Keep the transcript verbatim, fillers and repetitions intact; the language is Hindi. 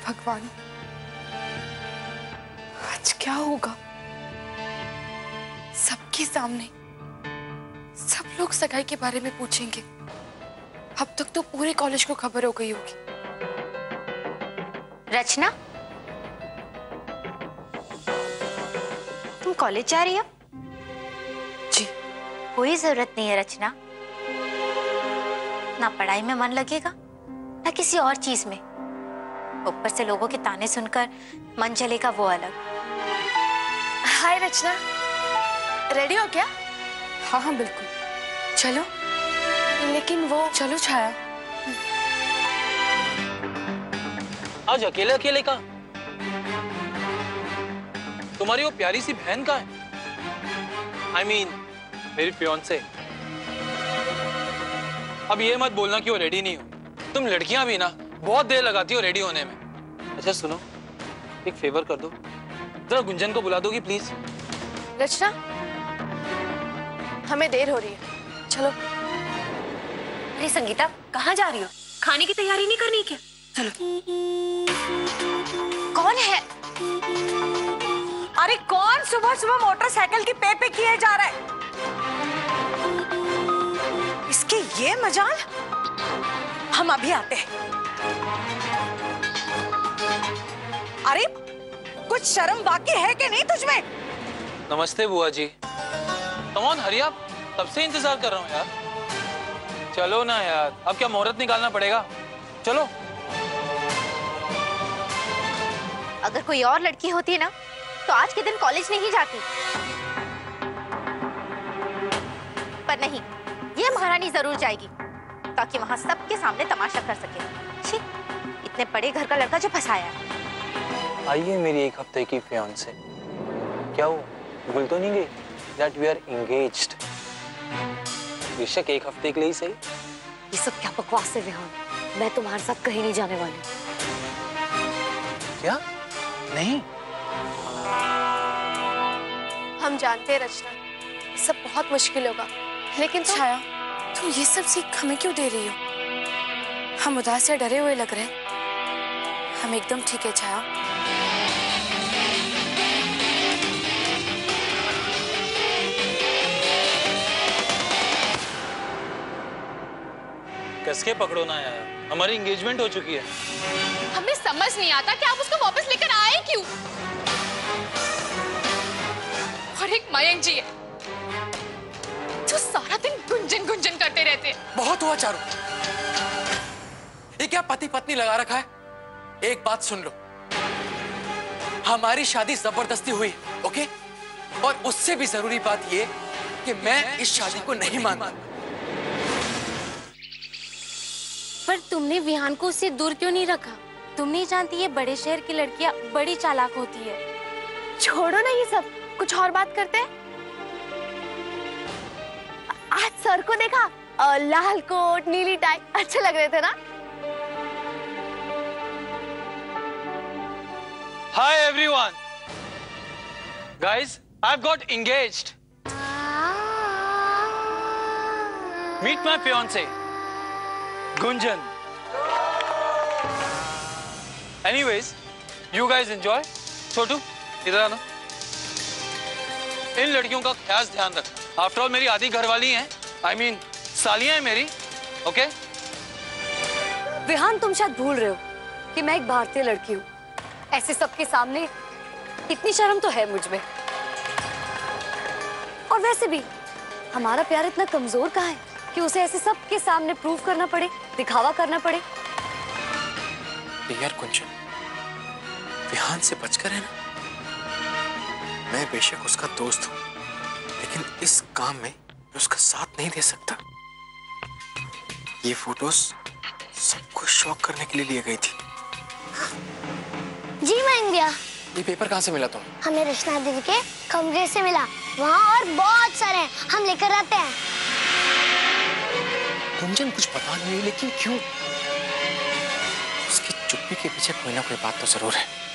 भगवान, आज क्या होगा? सबके सामने सब लोग सगाई के बारे में पूछेंगे। अब तक तो पूरे कॉलेज को खबर हो गई होगी। रचना, तुम कॉलेज जा रही हो? जी। कोई जरूरत नहीं है रचना। ना पढ़ाई में मन लगेगा ना किसी और चीज में। ऊपर से लोगों के ताने सुनकर मन जलेगा, वो अलग। हाय रचना, रेडी हो क्या? हाँ हाँ बिल्कुल, चलो। लेकिन वो चलो छाया। आज अकेले अकेले कहाँ? तुम्हारी वो प्यारी सी बहन कहाँ है? आई I मीन mean, मेरी फियांसे। अब ये मत बोलना कि वो रेडी नहीं हो। तुम लड़कियां भी ना बहुत देर लगाती हो रेडी होने में। अच्छा सुनो, एक फेवर कर दो, जरा गुंजन को बुला दोगी प्लीज? रचना, हमें देर हो रही है, चलो। अरे संगीता, कहाँ जा रही हो? खाने की तैयारी नहीं करनी क्या? चलो। कौन है? अरे कौन सुबह सुबह मोटरसाइकिल की पे पे किए जा रहा है? इसके ये मजाल। हम अभी आते हैं। अरे कुछ शर्म बाकी है कि नहीं तुझमें? नमस्ते बुआ जी। कम ऑन हरी अप, तब से इंतजार कर रहा हूँ यार। चलो ना यार, अब क्या मुहूर्त निकालना पड़ेगा? चलो। अगर कोई और लड़की होती है ना तो आज के दिन कॉलेज नहीं जाती, पर नहीं, ये महारानी जरूर जाएगी ताकि वहां सबके सामने तमाशा कर सके। छी, इतने बड़े घर का लड़का जो फंसाया। आइए मेरी एक हफ्ते की फियांसे। क्या हुआ, भूल तो नहीं गई that we are engaged? बेशक एक हफ्ते के लिए ही सही। ये सब क्या बकवास है विहान? मैं तुम्हारे साथ कहीं नहीं जाने वाली। क्या? नहीं। हम जानते हैं रचना, सब बहुत मुश्किल होगा, लेकिन तो... छाया, तुम ये सब सीख हमें क्यों दे रही हो? हम उदास या डरे हुए लग रहे हैं। हम एकदम ठीक है छाया। कसके पकड़ो ना यार, हमारी एंगेजमेंट हो चुकी है। हमें समझ नहीं आता कि आप उसको वापस लेकर आए क्यों? और एक मयंक जी है जो सारा दिन गुंजन गुंजन करते रहते हैं। बहुत हुआ चारू, ये क्या पति पत्नी लगा रखा है? एक बात सुन लो, हमारी शादी जबरदस्ती हुई, ओके? और उससे भी जरूरी बात ये कि मैं इस शादी को नहीं मानता। पर तुमने विहान को उससे दूर क्यों नहीं रखा? तुम नहीं जानती ये बड़े शहर की लड़कियां बड़ी चालाक होती है। छोड़ो ना ये सब, कुछ और बात करते हैं। आज सर को देखा, और लाल कोट नीली टाई, अच्छे लग रहे थे ना? Hi everyone, guys, I've got engaged. Meet my fiance, Gunjan. Anyways, you guys enjoy. छोटू, इधर आना। इन लड़कियों का खास ध्यान रखना। आफ्टर ऑल मेरी आधी घरवाली हैं, आई I मीन mean, सालियां हैं मेरी, ओके? okay? विहान, तुम शायद भूल रहे हो कि मैं एक भारतीय लड़की हूँ। ऐसे सबके सामने इतनी शर्म तो है मुझ में। और वैसे भी हमारा प्यार इतना कमजोर कहाँ है कि उसे ऐसे सबके सामने प्रूव करना पड़े, दिखावा करना पड़े। यार कुंजन, विहान से बचकर है ना। मैं बेशक उसका दोस्त हूँ, लेकिन इस काम में मैं उसका साथ नहीं दे सकता। ये फोटोज सबको शॉक करने के लिए ली गई थी। जी मयंक भैया, ये पेपर कहाँ से मिला तुम्हें? हमें रचना दीदी के कमरे से मिला। वहाँ और बहुत सारे हैं, हम लेकर आते हैं। कुंजन, कुछ पता नहीं लेकिन क्यों? उसकी चुप्पी के पीछे कोई ना कोई बात तो जरूर है।